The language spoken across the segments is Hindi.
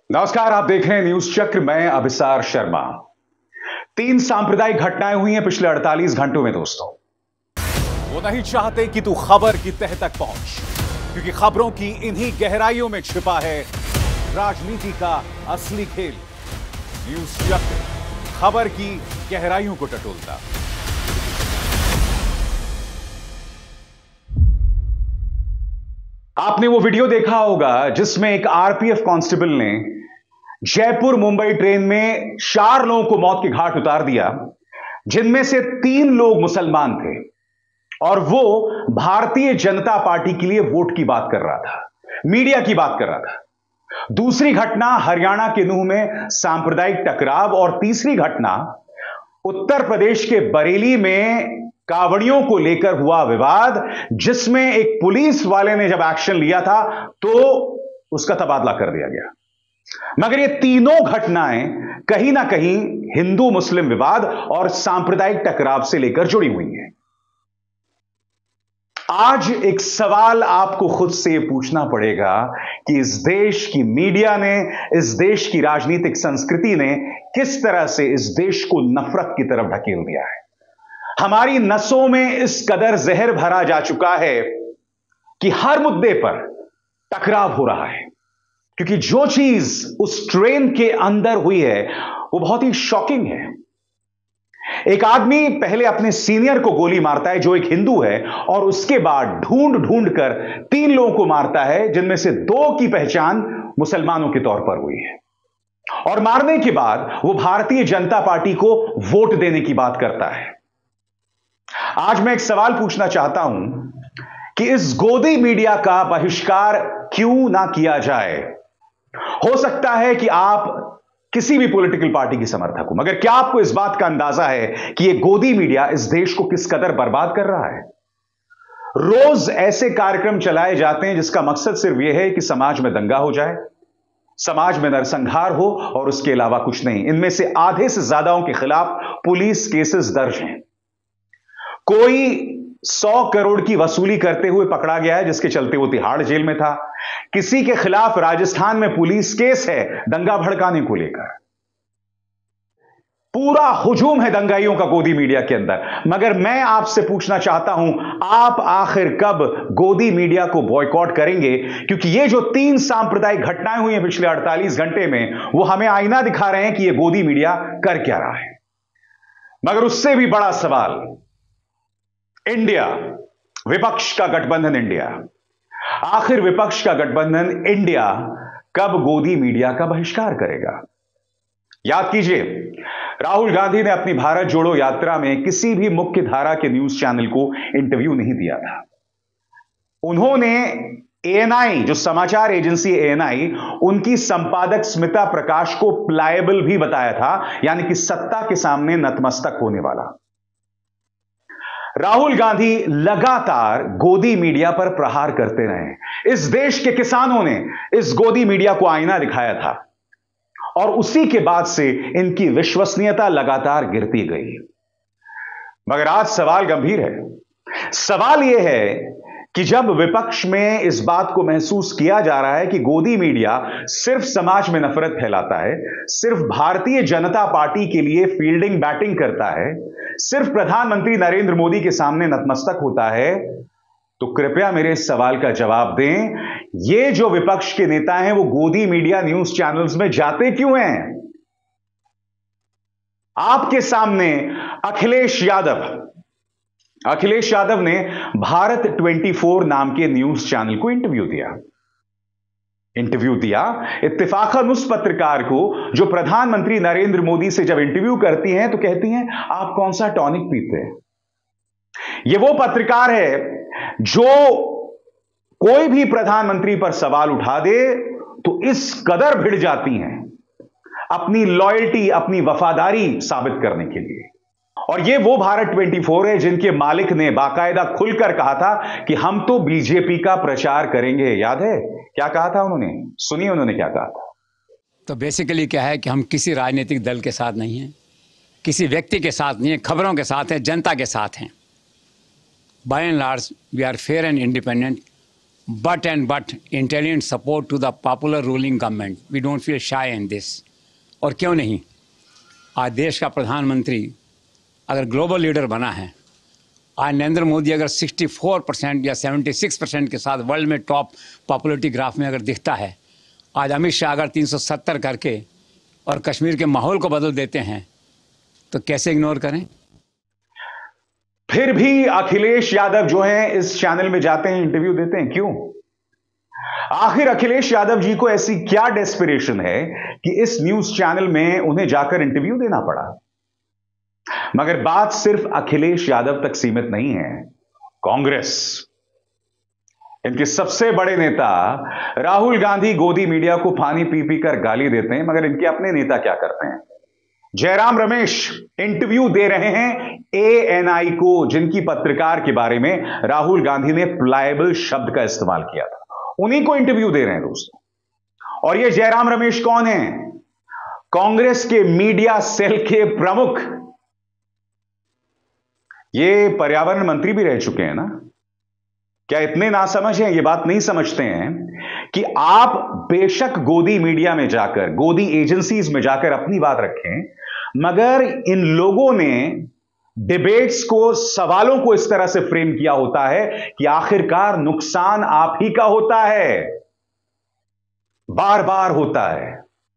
नमस्कार, आप देख रहे हैं न्यूज चक्र। मैं अभिसार शर्मा। 3 सांप्रदायिक घटनाएं हुई हैं पिछले 48 घंटों में दोस्तों। वो नहीं चाहते कि तू खबर की तह तक पहुंच, क्योंकि खबरों की इन्हीं गहराइयों में छिपा है राजनीति का असली खेल। न्यूज चक्र खबर की गहराइयों को टटोलता। आपने वो वीडियो देखा होगा जिसमें एक आरपीएफ कांस्टेबल ने जयपुर मुंबई ट्रेन में 4 लोगों को मौत के घाट उतार दिया, जिनमें से 3 लोग मुसलमान थे और वो भारतीय जनता पार्टी के लिए वोट की बात कर रहा था, मीडिया की बात कर रहा था। दूसरी घटना हरियाणा के नूह में सांप्रदायिक टकराव और तीसरी घटना उत्तर प्रदेश के बरेली में कावड़ियों को लेकर हुआ विवाद, जिसमें एक पुलिस वाले ने जब एक्शन लिया था तो उसका तबादला कर दिया गया। मगर ये तीनों घटनाएं कहीं ना कहीं हिंदू मुस्लिम विवाद और सांप्रदायिक टकराव से लेकर जुड़ी हुई हैं। आज एक सवाल आपको खुद से पूछना पड़ेगा कि इस देश की मीडिया ने, इस देश की राजनीतिक संस्कृति ने किस तरह से इस देश को नफरत की तरफ ढकेल दिया है। हमारी नसों में इस कदर जहर भरा जा चुका है कि हर मुद्दे पर टकराव हो रहा है, क्योंकि जो चीज उस ट्रेन के अंदर हुई है वो बहुत ही शॉकिंग है। एक आदमी पहले अपने सीनियर को गोली मारता है जो एक हिंदू है, और उसके बाद ढूंढ ढूंढ कर 3 लोगों को मारता है, जिनमें से 2 की पहचान मुसलमानों के तौर पर हुई है। और मारने के बाद वो भारतीय जनता पार्टी को वोट देने की बात करता है। आज मैं एक सवाल पूछना चाहता हूं कि इस गोदी मीडिया का बहिष्कार क्यों ना किया जाए। हो सकता है कि आप किसी भी पॉलिटिकल पार्टी की समर्थक हो, मगर क्या आपको इस बात का अंदाजा है कि यह गोदी मीडिया इस देश को किस कदर बर्बाद कर रहा है। रोज ऐसे कार्यक्रम चलाए जाते हैं जिसका मकसद सिर्फ यह है कि समाज में दंगा हो जाए, समाज में नरसंहार हो, और उसके अलावा कुछ नहीं। इनमें से आधे से ज्यादाओं के खिलाफ पुलिस केसेस दर्ज हैं। कोई 100 करोड़ की वसूली करते हुए पकड़ा गया है, जिसके चलते वो तिहाड़ जेल में था। किसी के खिलाफ राजस्थान में पुलिस केस है दंगा भड़काने को लेकर। पूरा हुजूम है दंगाइयों का गोदी मीडिया के अंदर। मगर मैं आपसे पूछना चाहता हूं, आप आखिर कब गोदी मीडिया को बॉयकॉट करेंगे? क्योंकि ये जो 3 सांप्रदायिक घटनाएं हुई हैं पिछले 48 घंटे में, वो हमें आईना दिखा रहे हैं कि ये गोदी मीडिया कर क्या रहा है। मगर उससे भी बड़ा सवाल, इंडिया, विपक्ष का गठबंधन इंडिया, आखिर विपक्ष का गठबंधन इंडिया कब गोदी मीडिया का बहिष्कार करेगा? याद कीजिए, राहुल गांधी ने अपनी भारत जोड़ो यात्रा में किसी भी मुख्य धारा के न्यूज चैनल को इंटरव्यू नहीं दिया था। उन्होंने एएनआई, जो समाचार एजेंसी एएनआई, उनकी संपादक स्मिता प्रकाश को प्लायबल भी बताया था, यानी कि सत्ता के सामने नतमस्तक होने वाला। राहुल गांधी लगातार गोदी मीडिया पर प्रहार करते रहे। इस देश के किसानों ने इस गोदी मीडिया को आईना दिखाया था, और उसी के बाद से इनकी विश्वसनीयता लगातार गिरती गई। मगर आज सवाल गंभीर है। सवाल यह है कि जब विपक्ष में इस बात को महसूस किया जा रहा है कि गोदी मीडिया सिर्फ समाज में नफरत फैलाता है, सिर्फ भारतीय जनता पार्टी के लिए फील्डिंग बैटिंग करता है, सिर्फ प्रधानमंत्री नरेंद्र मोदी के सामने नतमस्तक होता है, तो कृपया मेरे इस सवाल का जवाब दें। ये जो विपक्ष के नेता हैं वो गोदी मीडिया न्यूज चैनल्स में जाते क्यों हैं? आपके सामने अखिलेश यादव ने भारत 24 नाम के न्यूज चैनल को इंटरव्यू दिया। इत्तेफाकन उस पत्रकार को जो प्रधानमंत्री नरेंद्र मोदी से जब इंटरव्यू करती हैं तो कहती हैं, आप कौन सा टॉनिक पीते हैं? यह वो पत्रकार है जो कोई भी प्रधानमंत्री पर सवाल उठा दे तो इस कदर भिड़ जाती हैं अपनी लॉयल्टी, अपनी वफादारी साबित करने के लिए। और ये वो भारत 24 है जिनके मालिक ने बाकायदा खुलकर कहा था कि हम तो बीजेपी का प्रचार करेंगे। याद है क्या कहा था उन्होंने? सुनिए उन्होंने क्या कहा था। तो बेसिकली क्या है कि हम किसी राजनीतिक दल के साथ नहीं हैं, किसी व्यक्ति के साथ नहीं है, खबरों के साथ हैं, जनता के साथ हैं। By and large we are fair and independent but intelligent support to the popular ruling government. We don't feel shy in this. और क्यों नहीं, आज देश का प्रधानमंत्री अगर ग्लोबल लीडर बना है, आज नरेंद्र मोदी अगर 64% या 76% के साथ वर्ल्ड में टॉप पॉपुलरिटी ग्राफ में अगर दिखता है, आज अमित शाह अगर 370 करके और कश्मीर के माहौल को बदल देते हैं, तो कैसे इग्नोर करें। फिर भी अखिलेश यादव जो हैं इस चैनल में जाते हैं, इंटरव्यू देते हैं, क्यों? आखिर अखिलेश यादव जी को ऐसी क्या डेस्पिरेशन है कि इस न्यूज चैनल में उन्हें जाकर इंटरव्यू देना पड़ा? मगर बात सिर्फ अखिलेश यादव तक सीमित नहीं है। कांग्रेस, इनके सबसे बड़े नेता राहुल गांधी गोदी मीडिया को पानी पी पी कर गाली देते हैं, मगर इनके अपने नेता क्या करते हैं? जयराम रमेश इंटरव्यू दे रहे हैं एएनआई को, जिनकी पत्रकार के बारे में राहुल गांधी ने प्लायबल शब्द का इस्तेमाल किया था, उन्हीं को इंटरव्यू दे रहे हैं दोस्तों। और ये जयराम रमेश कौन है? कांग्रेस के मीडिया सेल के प्रमुख, ये पर्यावरण मंत्री भी रह चुके हैं ना। क्या इतने नासमझ हैं, ये बात नहीं समझते हैं कि आप बेशक गोदी मीडिया में जाकर, गोदी एजेंसीज में जाकर अपनी बात रखें, मगर इन लोगों ने डिबेट्स को, सवालों को इस तरह से फ्रेम किया होता है कि आखिरकार नुकसान आप ही का होता है, बार बार होता है।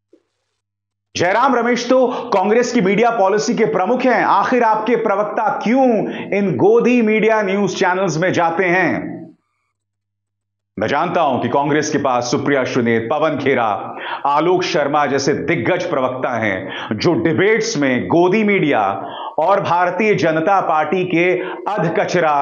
जयराम रमेश तो कांग्रेस की मीडिया पॉलिसी के प्रमुख हैं, आखिर आपके प्रवक्ता क्यों इन गोदी मीडिया न्यूज चैनल्स में जाते हैं? मैं जानता हूं कि कांग्रेस के पास सुप्रिया सुनील, पवन खेरा, आलोक शर्मा जैसे दिग्गज प्रवक्ता हैं जो डिबेट्स में गोदी मीडिया और भारतीय जनता पार्टी के अधकचरा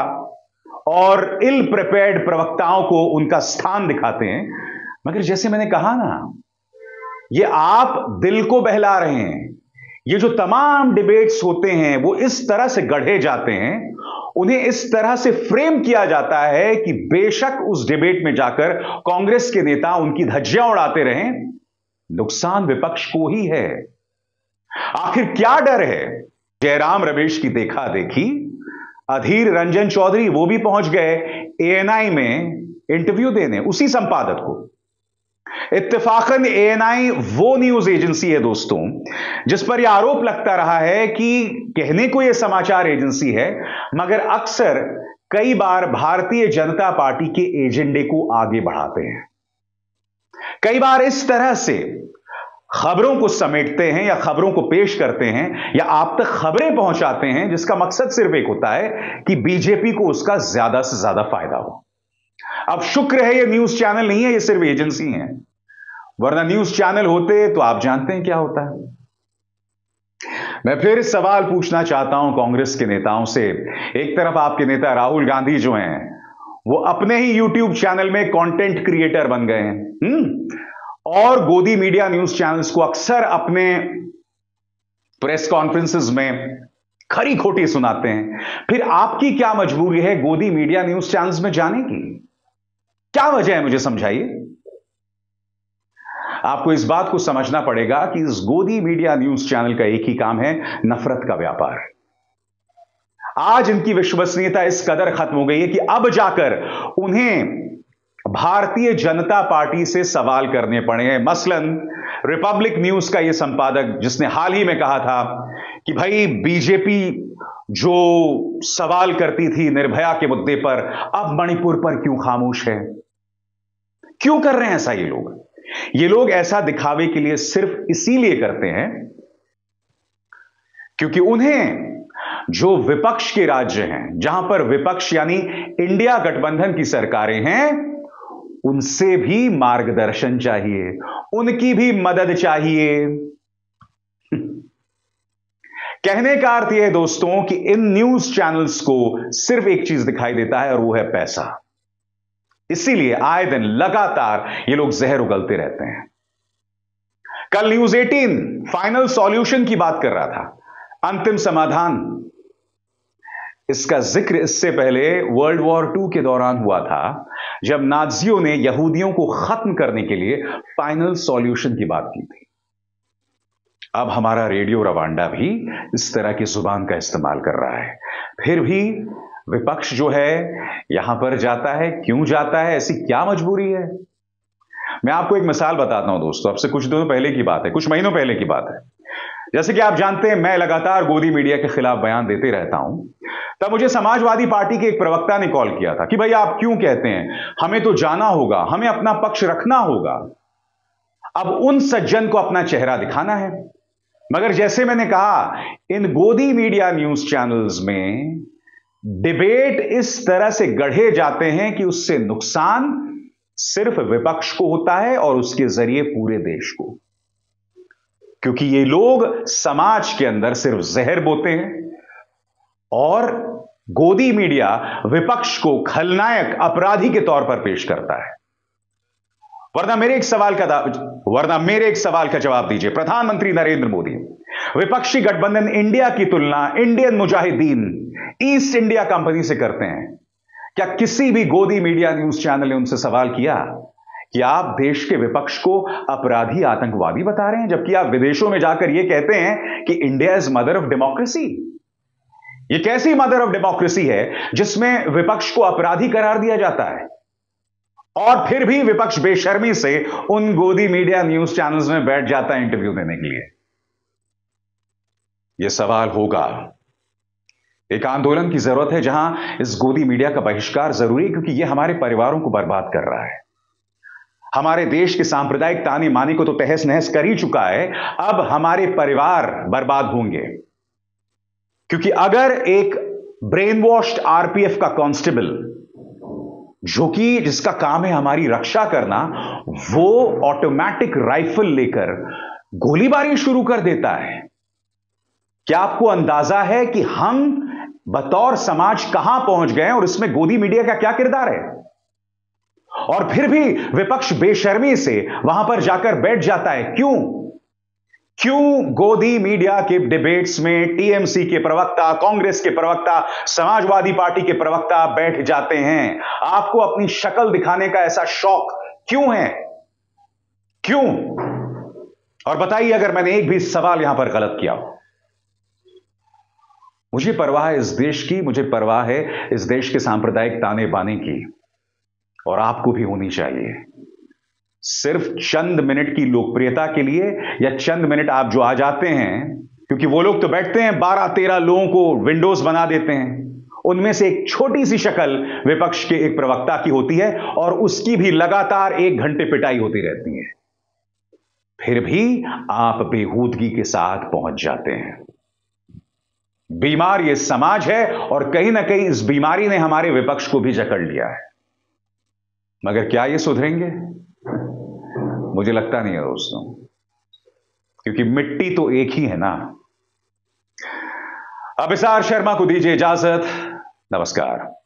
और इल प्रिपेयर्ड प्रवक्ताओं को उनका स्थान दिखाते हैं। मगर जैसे मैंने कहा ना, ये आप दिल को बहला रहे हैं। ये जो तमाम डिबेट्स होते हैं वो इस तरह से गढ़े जाते हैं, उन्हें इस तरह से फ्रेम किया जाता है कि बेशक उस डिबेट में जाकर कांग्रेस के नेता उनकी धज्जियां उड़ाते रहें, नुकसान विपक्ष को ही है। आखिर क्या डर है? जयराम रमेश की देखा देखी अधीर रंजन चौधरी वो भी पहुंच गए एएनआई में इंटरव्यू देने, उसी संपादक को। इत्तेफाकन एएनआई वो न्यूज एजेंसी है दोस्तों जिस पर यह आरोप लगता रहा है कि कहने को यह समाचार एजेंसी है, मगर अक्सर कई बार भारतीय जनता पार्टी के एजेंडे को आगे बढ़ाते हैं। कई बार इस तरह से खबरों को समेटते हैं या खबरों को पेश करते हैं या आप तक खबरें पहुंचाते हैं जिसका मकसद सिर्फ एक होता है कि बीजेपी को उसका ज्यादा से ज्यादा फायदा हो। अब शुक्र है ये न्यूज चैनल नहीं है, ये सिर्फ एजेंसी है, वरना न्यूज चैनल होते तो आप जानते हैं क्या होता है। मैं फिर सवाल पूछना चाहता हूं कांग्रेस के नेताओं से। एक तरफ आपके नेता राहुल गांधी जो हैं वो अपने ही यूट्यूब चैनल में कंटेंट क्रिएटर बन गए हैं और गोदी मीडिया न्यूज चैनल्स को अक्सर अपने प्रेस कॉन्फ्रेंसेस में खरी खोटी सुनाते हैं। फिर आपकी क्या मजबूरी है गोदी मीडिया न्यूज चैनल्स में जाने की? क्या वजह है, मुझे समझाइए। आपको इस बात को समझना पड़ेगा कि इस गोदी मीडिया न्यूज चैनल का एक ही काम है, नफरत का व्यापार। आज इनकी विश्वसनीयता इस कदर खत्म हो गई है कि अब जाकर उन्हें भारतीय जनता पार्टी से सवाल करने पड़े हैं। मसलन रिपब्लिक न्यूज का यह संपादक जिसने हाल ही में कहा था कि भाई बीजेपी जो सवाल करती थी निर्भया के मुद्दे पर, अब मणिपुर पर क्यों खामोश है? क्यों कर रहे हैं ऐसा ये लोग ऐसा दिखावे के लिए सिर्फ इसीलिए करते हैं क्योंकि उन्हें जो विपक्ष के राज्य हैं, जहां पर विपक्ष यानी इंडिया गठबंधन की सरकारें हैं, उनसे भी मार्गदर्शन चाहिए, उनकी भी मदद चाहिए। कहने का अर्थ यह है दोस्तों कि इन न्यूज चैनल्स को सिर्फ एक चीज दिखाई देता है और वो है पैसा। इसीलिए आए दिन लगातार ये लोग जहर उगलते रहते हैं। कल न्यूज 18 फाइनल सॉल्यूशन की बात कर रहा था, अंतिम समाधान। इसका जिक्र इससे पहले वर्ल्ड वॉर 2 के दौरान हुआ था, जब नाजियों ने यहूदियों को खत्म करने के लिए फाइनल सॉल्यूशन की बात की थी। अब हमारा रेडियो रवांडा भी इस तरह की जुबान का इस्तेमाल कर रहा है। फिर भी विपक्ष जो है यहां पर जाता है, क्यों जाता है, ऐसी क्या मजबूरी है? मैं आपको एक मिसाल बताता हूं दोस्तों, अब से कुछ दिनों पहले की बात है, कुछ महीनों पहले की बात है। जैसे कि आप जानते हैं, मैं लगातार गोदी मीडिया के खिलाफ बयान देते रहता हूं। तब मुझे समाजवादी पार्टी के एक प्रवक्ता ने कॉल किया था कि भाई आप क्यों कहते हैं, हमें तो जाना होगा, हमें अपना पक्ष रखना होगा। अब उन सज्जन को अपना चेहरा दिखाना है, मगर जैसे मैंने कहा, इन गोदी मीडिया न्यूज चैनल्स में डिबेट इस तरह से गढ़े जाते हैं कि उससे नुकसान सिर्फ विपक्ष को होता है और उसके जरिए पूरे देश को, क्योंकि ये लोग समाज के अंदर सिर्फ जहर बोते हैं और गोदी मीडिया विपक्ष को खलनायक, अपराधी के तौर पर पेश करता है। वरना मेरे एक सवाल का जवाब दीजिए। प्रधानमंत्री नरेंद्र मोदी विपक्षी गठबंधन इंडिया की तुलना Indian Mujahideen East India company से करते हैं। क्या किसी भी गोदी मीडिया न्यूज चैनल ने उनसे सवाल किया कि आप देश के विपक्ष को अपराधी, आतंकवादी बता रहे हैं, जबकि आप विदेशों में जाकर यह कहते हैं कि India is mother of democracy? यह कैसी मदर ऑफ डेमोक्रेसी है जिसमें विपक्ष को अपराधी करार दिया जाता है? और फिर भी विपक्ष बेशर्मी से उन गोदी मीडिया न्यूज चैनल्स में बैठ जाता है इंटरव्यू देने के लिए। यह सवाल होगा। एक आंदोलन की जरूरत है जहां इस गोदी मीडिया का बहिष्कार जरूरी है, क्योंकि यह हमारे परिवारों को बर्बाद कर रहा है। हमारे देश के सांप्रदायिक ताने माने को तो तहस नहस कर ही चुका है, अब हमारे परिवार बर्बाद होंगे। क्योंकि अगर एक ब्रेन वॉश्ड आरपीएफ का कांस्टेबल, जिसका काम है हमारी रक्षा करना, वो ऑटोमेटिक राइफल लेकर गोलीबारी शुरू कर देता है, क्या आपको अंदाजा है कि हम बतौर समाज कहां पहुंच गए और इसमें गोदी मीडिया का क्या किरदार है? और फिर भी विपक्ष बेशर्मी से वहां पर जाकर बैठ जाता है। क्यों गोदी मीडिया के डिबेट्स में टीएमसी के प्रवक्ता, कांग्रेस के प्रवक्ता, समाजवादी पार्टी के प्रवक्ता बैठ जाते हैं? आपको अपनी शक्ल दिखाने का ऐसा शौक क्यों है? क्यों? और बताइए अगर मैंने एक भी सवाल यहां पर गलत किया हो। मुझे परवाह है इस देश की, मुझे परवाह है इस देश के सांप्रदायिक ताने बाने की, और आपको भी होनी चाहिए। सिर्फ चंद मिनट की लोकप्रियता के लिए या चंद मिनट आप जो आ जाते हैं, क्योंकि वो लोग तो बैठते हैं 12-13 लोगों को विंडोज बना देते हैं, उनमें से एक छोटी सी शक्ल विपक्ष के एक प्रवक्ता की होती है और उसकी भी लगातार 1 घंटे पिटाई होती रहती है, फिर भी आप बेहूदगी के साथ पहुंच जाते हैं। बीमार ये समाज है और कहीं ना कहीं इस बीमारी ने हमारे विपक्ष को भी जकड़ लिया है। मगर क्या ये सुधरेंगे? मुझे लगता नहीं है दोस्तों, क्योंकि मिट्टी तो एक ही है ना। अभिसार शर्मा को दीजिए इजाजत। नमस्कार।